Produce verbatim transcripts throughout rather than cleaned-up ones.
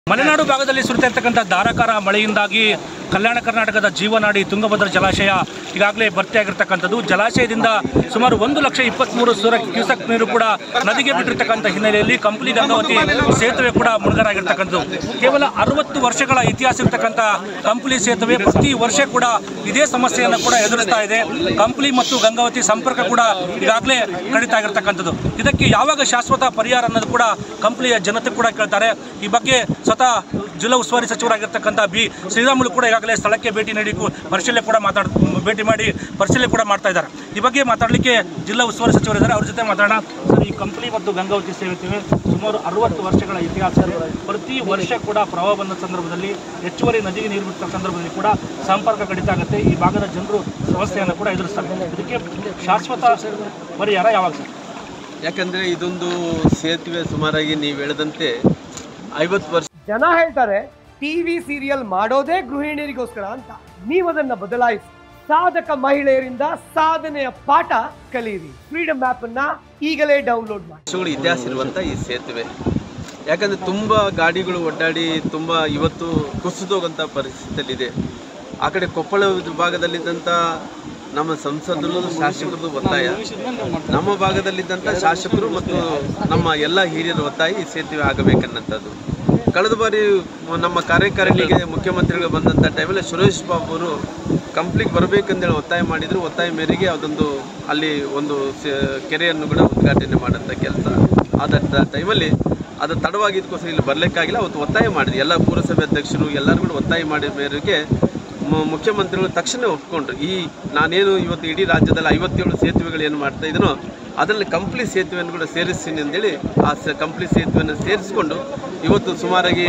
ಮಲೆನಾಡು ಭಾಗದಲ್ಲಿ ಸುರಿತಿರ್ತಕ್ಕಂಥ ಧಾರಾಕಾರ ಮಳೆಯಿಂದಾಗಿ ಕಲ್ಯಾಣ ಕರ್ನಾಟಕದ ಜೀವನಾಡಿ ತುಂಗಭದ್ರಾ ಜಲಾಶಯ ಈಗಾಗಲೇ ಭರ್ತಿಯಾಗಿರ್ತಕ್ಕಂಥದ್ದು. ಜಲಾಶಯದಿಂದ ಸುಮಾರು ಒಂದು ಲಕ್ಷ ಇಪ್ಪತ್ತ್ಮೂರು ಸಾವಿರ ಕ್ಯೂಸೆಕ್ ನೀರು ಕೂಡ ನದಿಗೆ ಬಿಟ್ಟಿರ್ತಕ್ಕಂಥ ಹಿನ್ನೆಲೆಯಲ್ಲಿ ಕಂಪ್ಲಿ ಗಂಗಾವತಿ ಸೇತುವೆ ಕೂಡ ಮುಳುಗರಾಗಿರ್ತಕ್ಕಂಥದ್ದು. ಕೇವಲ ಅರವತ್ತು ವರ್ಷಗಳ ಇತಿಹಾಸ ಇರ್ತಕ್ಕಂಥ ಕಂಪ್ಲಿ ಸೇತುವೆ ಪ್ರತಿ ವರ್ಷ ಕೂಡ ಇದೇ ಸಮಸ್ಯೆಯನ್ನು ಕೂಡ ಎದುರಿಸ್ತಾ ಇದೆ. ಕಂಪ್ಲಿ ಮತ್ತು ಗಂಗಾವತಿ ಸಂಪರ್ಕ ಕೂಡ ಈಗಾಗಲೇ ಕಡಿತಾ ಆಗಿರ್ತಕ್ಕಂಥದ್ದು. ಇದಕ್ಕೆ ಯಾವಾಗ ಶಾಶ್ವತ ಪರಿಹಾರ ಅನ್ನೋದು ಕೂಡ ಕಂಪ್ಲಿಯ ಜನತೆ ಕೂಡ ಕೇಳ್ತಾರೆ. ಈ ಬಗ್ಗೆ ಸ್ವತಃ ಜಿಲ್ಲಾ ಉಸ್ತುವಾರಿ ಸಚಿವರಾಗಿರ್ತಕ್ಕಂಥ ಬಿ ಶ್ರೀರಾಮುಲು ಕೂಡ ಈಗಾಗಲೇ ಸ್ಥಳಕ್ಕೆ ಭೇಟಿ ನೀಡಿ ಪರಿಶೀಲನೆ ಕೂಡ ಮಾತಾಡ್ ಭೇಟಿ ಮಾಡಿ ಪರಿಶೀಲನೆ ಕೂಡ ಮಾಡ್ತಾ ಇದ್ದಾರೆ. ಈ ಬಗ್ಗೆ ಮಾತಾಡಲಿಕ್ಕೆ ಜಿಲ್ಲಾ ಉಸ್ತುವಾರಿ ಸಚಿವರಿದ್ದಾರೆ, ಅವ್ರ ಜೊತೆ ಮಾತಾಡೋಣ. ಸರ್, ಈ ಕಂಪ್ಲಿ ಮತ್ತು ಗಂಗಾವತಿ ಸೇತುವೆ ಸುಮಾರು ಅರವತ್ತು ವರ್ಷಗಳ ಇತಿಹಾಸ ಇದೆ. ಪ್ರತಿ ವರ್ಷ ಕೂಡ ಪ್ರವಾಹ ಬಂದ ಸಂದರ್ಭದಲ್ಲಿ ಹೆಚ್ಚುವರಿ ನದಿಗೆ ನೀರು ಬಿಟ್ಟ ಸಂದರ್ಭದಲ್ಲಿ ಕೂಡ ಸಂಪರ್ಕ ಕಡಿತ ಆಗುತ್ತೆ. ಈ ಭಾಗದ ಜನರು ಸಮಸ್ಯೆಯನ್ನು ಕೂಡ ಎದುರಿಸ್ತಾರೆ. ಇದಕ್ಕೆ ಶಾಶ್ವತ ಪರಿಹಾರ ಯಾವಾಗ ಸರ್? ಯಾಕಂದರೆ ಇದೊಂದು ಸೇತುವೆ ಸುಮಾರಾಗಿ ನೀವು ಹೇಳಿದಂತೆ ಐವತ್ತು ವರ್ಷ ಜನ ಹೇಳ್ತಾರೆ ಟಿವಿ ಸೀರಿಯಲ್ ಮಾಡೋದೇ ಗೃಹಿಣಿಯರಿಗೋಸ್ಕರ ಅಂತ. ನೀವು ಅದನ್ನ ಬದಲಾಯಿಸಿ ಸಾಧಕ ಮಹಿಳೆಯರಿಂದ ಸಾಧನೆಯ ಪಾಠ ಕಲಿಯಿರಿ. ಫ್ರೀಡಮ್ ಆಪ್ ಅನ್ನ ಈಗಲೇ ಡೌನ್ಲೋಡ್ ಮಾಡಿ. ಇತಿಹಾಸ ಇರುವಂತ ಈ ಸೇತುವೆ ಯಾಕಂದ್ರೆ ತುಂಬಾ ಗಾಡಿಗಳು ಒಡ್ಡಾಡಿ ತುಂಬಾ ಇವತ್ತು ಕುಸಿದೋಗಂತ ಪರಿಸ್ಥಿತಿಯಲ್ಲಿದೆ. ಆ ಕಡೆ ಕೊಪ್ಪಳ ಭಾಗದಲ್ಲಿದ್ದಂಥ ನಮ್ಮ ಸಂಸದರು ಶಾಸಕರದು ಒತ್ತಾಯ, ನಮ್ಮ ಭಾಗದಲ್ಲಿದ್ದಂಥ ಶಾಸಕರು ಮತ್ತು ನಮ್ಮ ಎಲ್ಲ ಹಿರಿಯರ ಒತ್ತಾಯ ಈ ಸೇತುವೆ ಆಗಬೇಕನ್ನಂಥದ್ದು. ಕಳೆದ ಬಾರಿ ನಮ್ಮ ಕಾರ್ಯಕಾರಿಣಿಗೆ ಮುಖ್ಯಮಂತ್ರಿಗಳು ಬಂದಂಥ ಟೈಮಲ್ಲಿ ಸುರೇಶ್ ಬಾಬು ಅವರು ಕಂಪ್ಲಿಗೆ ಬರಬೇಕಂದೇಳಿ ಒತ್ತಾಯ ಮಾಡಿದರು. ಒತ್ತಾಯ ಮೇರೆಗೆ ಅದೊಂದು ಅಲ್ಲಿ ಒಂದು ಕೆರೆಯನ್ನು ಕೂಡ ಉದ್ಘಾಟನೆ ಮಾಡೋಂಥ ಕೆಲಸ ಆದಂಥ ಟೈಮಲ್ಲಿ ಅದು ತಡವಾಗಿದ್ದಕ್ಕೋಸ್ಕರ ಇಲ್ಲಿ ಬರಲಿಕ್ಕಾಗಿಲ್ಲ. ಅವತ್ತು ಒತ್ತಾಯ ಮಾಡಿದ್ವಿ, ಎಲ್ಲ ಪುರಸಭೆ ಅಧ್ಯಕ್ಷರು ಎಲ್ಲರೂ ಕೂಡ ಒತ್ತಾಯ ಮಾಡಿದ ಮೇರೆಗೆ ಮುಖ್ಯಮಂತ್ರಿಗಳು ತಕ್ಷಣ ಒಪ್ಕೊಂಡ್ರು. ಈ ನಾನೇನು ಇವತ್ತು ಇಡೀ ರಾಜ್ಯದಲ್ಲಿ ಐವತ್ತೇಳು ಸೇತುವೆಗಳು ಏನು ಮಾಡ್ತಾ ಇದ್ದೀನೋ ಅದರಲ್ಲಿ ಕಂಪ್ಲಿ ಸೇತುವೆಯನ್ನು ಕೂಡ ಸೇರಿಸ್ತೀನಿ ಅಂತೇಳಿ ಆ ಸ ಕಂಪ್ಲಿ ಸೇತುವೆಯನ್ನು ಸೇರಿಸಿಕೊಂಡು ಇವತ್ತು ಸುಮಾರಾಗಿ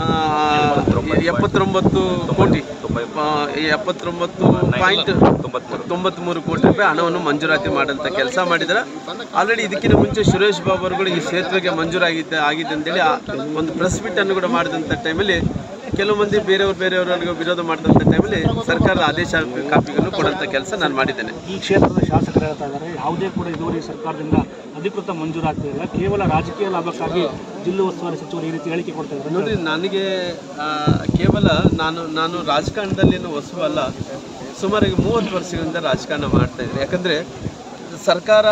ಎಪ್ಪತ್ತೊಂಬತ್ತು ಕೋಟಿ ಎಪ್ಪತ್ತೊಂಬತ್ತು ಪಾಯಿಂಟ್ ತೊಂಬತ್ತ್ಮೂರು ಕೋಟಿ ರೂಪಾಯಿ ಹಣವನ್ನು ಮಂಜೂರಾತಿ ಮಾಡೋಂಥ ಕೆಲಸ ಮಾಡಿದ್ದಾರೆ. ಆಲ್ರೆಡಿ ಇದಕ್ಕಿಂತ ಮುಂಚೆ ಸುರೇಶ್ ಬಾಬು ಅವರುಗಳು ಈ ಸೇತುವೆಗೆ ಮಂಜೂರಾಗಿದ್ದ ಆಗಿದೆ ಅಂತೇಳಿ ಒಂದು ಪ್ರೆಸ್ ಮೀಟನ್ನು ಕೂಡ ಮಾಡಿದಂಥ ಟೈಮಲ್ಲಿ ಕೆಲವು ಮಂದಿ ಬೇರೆಯವರು ಬೇರೆಯವರಿಗೆ ವಿರೋಧ ಮಾಡಿದಂಥ ಟೈಮಲ್ಲಿ ಸರ್ಕಾರದ ಆದೇಶ ಕಾಪಿಗಳನ್ನು ಕೊಡುವಂಥ ಕೆಲಸ ನಾನು ಮಾಡಿದ್ದೇನೆ. ಈ ಕ್ಷೇತ್ರದ ಶಾಸಕರು ಹೇಳ್ತಾ ಇದ್ದಾರೆ ಯಾವುದೇ ಕೂಡ ಇದುವರೆಗೆ ಸರ್ಕಾರದಿಂದ ಅಧಿಕೃತ ಮಂಜೂರಾತಿ ಇಲ್ಲ, ಕೇವಲ ರಾಜಕೀಯ ಲಾಭಕ್ಕಾಗಿ ಜಿಲ್ಲಾ ಉಸ್ತುವಾರಿ ಸಚಿವರು ಈ ರೀತಿ ಹೇಳಿಕೆ ಕೊಡ್ತಾ ಇದ್ದಾರೆ. ನೋಡಿ, ನನಗೆ ಕೇವಲ ನಾನು ನಾನು ರಾಜಕಾರಣದಲ್ಲೇನು ಹೊಸು ಅಲ್ಲ, ಸುಮಾರಿಗೆ ಮೂವತ್ತು ವರ್ಷಗಳಿಂದ ರಾಜಕಾರಣ ಮಾಡ್ತಾ ಇದ್ದೀನಿ. ಯಾಕಂದರೆ ಸರ್ಕಾರ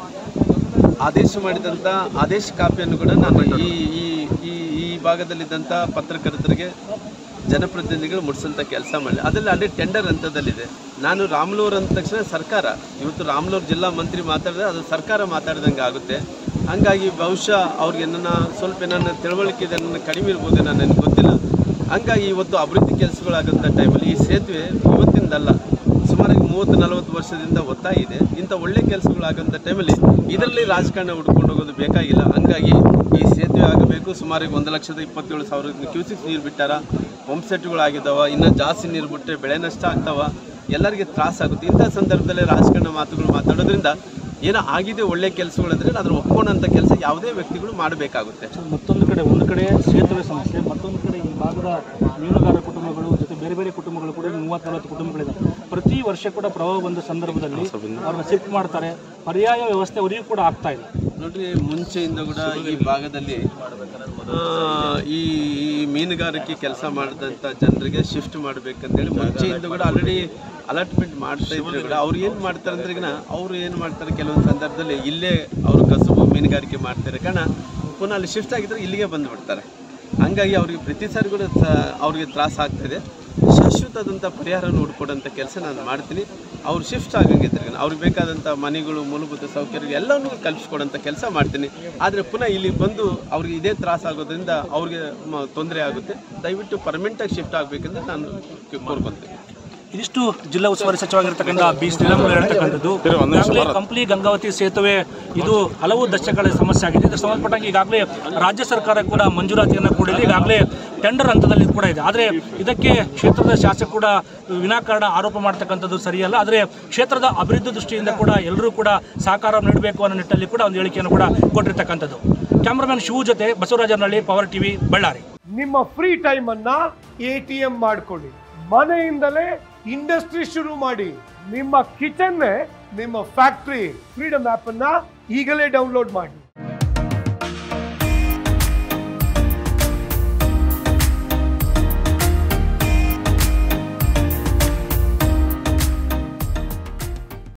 ಆದೇಶ ಮಾಡಿದಂಥ ಆದೇಶ ಕಾಪಿಯನ್ನು ಕೂಡ ನಾನು ಈ ಈ ಈ ಈ ಭಾಗದಲ್ಲಿದ್ದಂಥ ಪತ್ರಕರ್ತರಿಗೆ ಜನಪ್ರತಿನಿಧಿಗಳು ಮುಡಿಸೋಂಥ ಕೆಲಸ ಮಾಡಿ ಅದರಲ್ಲಿ ಅದೇ ಟೆಂಡರ್ ಹಂತದಲ್ಲಿದೆ. ನಾನು ರಾಮ್ಲೂರ್ ಅಂದ ತಕ್ಷಣ ಸರ್ಕಾರ, ಇವತ್ತು ರಾಮ್ಲೂರ್ ಜಿಲ್ಲಾ ಮಂತ್ರಿ ಮಾತಾಡಿದ್ರೆ ಅದು ಸರ್ಕಾರ ಮಾತಾಡಿದಂಗೆ ಆಗುತ್ತೆ. ಹಂಗಾಗಿ ಬಹುಶಃ ಅವ್ರಿಗೆ ನನ್ನ ಸ್ವಲ್ಪ ನನ್ನ ತಿಳುವಳಿಕೆ ಇದೆ, ನನ್ನ ಕಡಿಮೆ ಇರ್ಬೋದು, ನನಗೆ ಗೊತ್ತಿಲ್ಲ. ಹಂಗಾಗಿ ಇವತ್ತು ಅಭಿವೃದ್ಧಿ ಕೆಲಸಗಳಾಗಂಥ ಟೈಮಲ್ಲಿ ಈ ಸೇತುವೆ ಇವತ್ತಿಂದಲ್ಲ, ಸುಮಾರಾಗಿ ಮೂವತ್ತು ನಲವತ್ತು ವರ್ಷದಿಂದ ಒತ್ತಾಯ ಇದೆ. ಇಂಥ ಒಳ್ಳೆ ಕೆಲಸಗಳಾಗಂಥ ಟೈಮಲ್ಲಿ ಇದರಲ್ಲಿ ರಾಜಕಾರಣ ಹುಡ್ಕೊಂಡು ಹೋಗೋದು ಬೇಕಾಗಿಲ್ಲ. ಹಂಗಾಗಿ ಈ ಸೇತುವೆ ಆಗಬೇಕು. ಸುಮಾರಿಗೆ ಒಂದು ಲಕ್ಷದ ಇಪ್ಪತ್ತೇಳು ಸಾವಿರ ಕ್ಯೂಸಿಕ್ಸ್ ನೀರು ಬಿಟ್ಟಾರ, ಪಂಪ್ ಸೆಟ್ಗಳಾಗಿದ್ದಾವೆ. ಇನ್ನೂ ಜಾಸ್ತಿ ನೀರು ಬಿಟ್ಟರೆ ಬೆಳೆ ನಷ್ಟ ಆಗ್ತಾವ, ಎಲ್ಲರಿಗೆ ತ್ರಾಸಾಗುತ್ತೆ. ಇಂಥ ಸಂದರ್ಭದಲ್ಲಿ ರಾಜಕಾರಣ ಮಾತುಗಳು ಮಾತಾಡೋದ್ರಿಂದ ಏನೋ ಆಗಿದೆ ಒಳ್ಳೆ ಕೆಲಸಗಳಂದರೆ ಅದನ್ನು ಒಪ್ಕೊಳ್ಳೋಂಥ ಕೆಲಸ ಯಾವುದೇ ವ್ಯಕ್ತಿಗಳು ಮಾಡಬೇಕಾಗುತ್ತೆ. ಮತ್ತೊಂದು ಕಡೆ ಒಂದು ಕಡೆ ಸೇತುವೆ ಸಮಸ್ಯೆ, ಮತ್ತೊಂದು ಕಡೆ ಈ ಭಾಗದ ಮೀನುಗಾರ ಕುಟುಂಬಗಳು ಜೊತೆ ಬೇರೆ ಬೇರೆ ಕುಟುಂಬಗಳು ಕೂಡ ಮೂವತ್ತು ನಲವತ್ತು ಕುಟುಂಬಗಳಿದೆ. ಪ್ರತಿ ವರ್ಷ ಕೂಡ ಪ್ರವಾಹ ಬಂದ ಸಂದರ್ಭದಲ್ಲಿ ಅವ್ರನ್ನ ಶಿಫ್ಟ್ ಮಾಡ್ತಾರೆ, ಪರ್ಯಾಯ ವ್ಯವಸ್ಥೆ ಅವರಿಗೂ ಕೂಡ ಆಗ್ತಾ ಇಲ್ಲ. ನೋಡ್ರಿ, ಮುಂಚೆಯಿಂದ ಕೂಡ ಈ ಭಾಗದಲ್ಲಿ ಈ ಮೀನುಗಾರಿಕೆ ಕೆಲಸ ಮಾಡಿದಂಥ ಜನರಿಗೆ ಶಿಫ್ಟ್ ಮಾಡಬೇಕಂತೇಳಿ ಮುಂಚೆಯಿಂದ ಕೂಡ ಆಲ್ರೆಡಿ ಅಲಾಟ್ಮೆಂಟ್ ಮಾಡ್ತಾ ಇದ್ರು ಕೂಡ ಅವ್ರು ಏನು ಮಾಡ್ತಾರೆ ಅಂದ್ರೆ ಈಗ ಅವರು ಏನು ಮಾಡ್ತಾರೆ, ಕೆಲವೊಂದು ಸಂದರ್ಭದಲ್ಲಿ ಇಲ್ಲೇ ಅವರು ಕಸುಬು ಮೀನುಗಾರಿಕೆ ಮಾಡ್ತಾರೆ ಕಾರಣ ಪುನಃ ಅಲ್ಲಿ ಶಿಫ್ಟ್ ಆಗಿದ್ರೆ ಇಲ್ಲಿಗೆ ಬಂದುಬಿಡ್ತಾರೆ. ಹಂಗಾಗಿ ಅವ್ರಿಗೆ ಪ್ರತಿ ಸಾರಿ ಕೂಡ ಅವ್ರಿಗೆ ತ್ರಾಸ ಆಗ್ತಿದೆ. ಶಾಶ್ವತವಾದಂಥ ಪರಿಹಾರವನ್ನು ಹುಡ್ಕೊಡೋಂಥ ಕೆಲಸ ನಾನು ಮಾಡ್ತೀನಿ. ಅವ್ರು ಶಿಫ್ಟ್ ಆಗಂಗಿದ್ರೆ ಅವ್ರಿಗೆ ಬೇಕಾದಂಥ ಮನೆಗಳು, ಮೂಲಭೂತ ಸೌಕರ್ಯ ಎಲ್ಲವನ್ನೂ ಕಲ್ಪಿಸ್ಕೊಡೋಂಥ ಕೆಲಸ ಮಾಡ್ತೀನಿ. ಆದರೆ ಪುನಃ ಇಲ್ಲಿ ಬಂದು ಅವ್ರಿಗೆ ಇದೇ ತ್ರಾಸ ಆಗೋದ್ರಿಂದ ಅವ್ರಿಗೆ ತೊಂದರೆ ಆಗುತ್ತೆ. ದಯವಿಟ್ಟು ಪರ್ಮನೆಂಟಾಗಿ ಶಿಫ್ಟ್ ಆಗಬೇಕಂದ್ರೆ ನಾನು ಕೋರ್ಕೊತೀನಿ. ಇದಿಷ್ಟು ಜಿಲ್ಲಾ ಉಸ್ತುವಾರಿ ಸಚಿವರಾಗಿರ್ತಕ್ಕಂಥ ಬಿ ಶ್ರೀರಾಮುಲು ಹೇಳ್ತಕ್ಕಂಥದ್ದು. ಈಗಾಗಲೇ ಕಂಪ್ಲಿ ಗಂಗಾವತಿ ಸೇತುವೆ ಇದು ಹಲವು ದಶಕಗಳ ಸಮಸ್ಯೆ ಆಗಿದೆ. ಇದಕ್ಕೆ ಸಂಬಂಧಪಟ್ಟಂಗೆ ಈಗಾಗಲೇ ರಾಜ್ಯ ಸರ್ಕಾರ ಕೂಡ ಮಂಜೂರಾತಿಯನ್ನು ಕೊಡಿದೆ, ಈಗಾಗಲೇ ಟೆಂಡರ್ ಹಂತದಲ್ಲಿ ಕೂಡ ಇದೆ. ಆದರೆ ಇದಕ್ಕೆ ಕ್ಷೇತ್ರದ ಶಾಸಕ ಕೂಡ ವಿನಾಕಾರಣ ಆರೋಪ ಮಾಡ್ತಕ್ಕಂಥದ್ದು ಸರಿಯಲ್ಲ. ಆದರೆ ಕ್ಷೇತ್ರದ ಅಭಿವೃದ್ಧಿ ದೃಷ್ಟಿಯಿಂದ ಕೂಡ ಎಲ್ಲರೂ ಕೂಡ ಸಹಕಾರ ನೀಡಬೇಕು ಅನ್ನೋ ನಿಟ್ಟಲ್ಲಿ ಕೂಡ ಒಂದು ಹೇಳಿಕೆಯನ್ನು ಕೂಡ ಕೊಟ್ಟಿರ್ತಕ್ಕಂಥದ್ದು. ಕ್ಯಾಮ್ರಾಮನ್ ಶಿವು ಜೊತೆ ಬಸವರಾಜನಹಳ್ಳಿ, ಪವರ್ ಟಿವಿ, ಬಳ್ಳಾರಿ. ನಿಮ್ಮ ಫ್ರೀ ಟೈಮ್ ಅನ್ನ ಎ ಟಿ ಎಂ ಮಾಡ್ಕೊಳ್ಳಿ, ಮನೆಯಿಂದಲೇ ಇಂಡಸ್ಟ್ರಿ ಶುರು ಮಾಡಿ. ನಿಮ್ಮ ಕಿಚನ್ ನಿಮ್ಮ ಫ್ಯಾಕ್ಟ್ರಿ. ಫ್ರೀಡಮ್ ಆಪ್ ಅನ್ನ ಈಗಲೇ ಡೌನ್ಲೋಡ್ ಮಾಡಿ.